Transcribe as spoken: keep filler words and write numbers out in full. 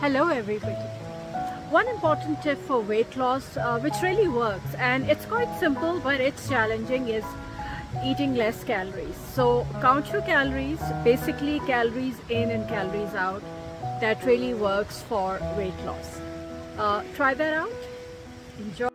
Hello everybody. One important tip for weight loss uh, which really works, and it's quite simple but it's challenging, is eating less calories. So count your calories, basically calories in and calories out. That really works for weight loss. Uh, try that out. Enjoy.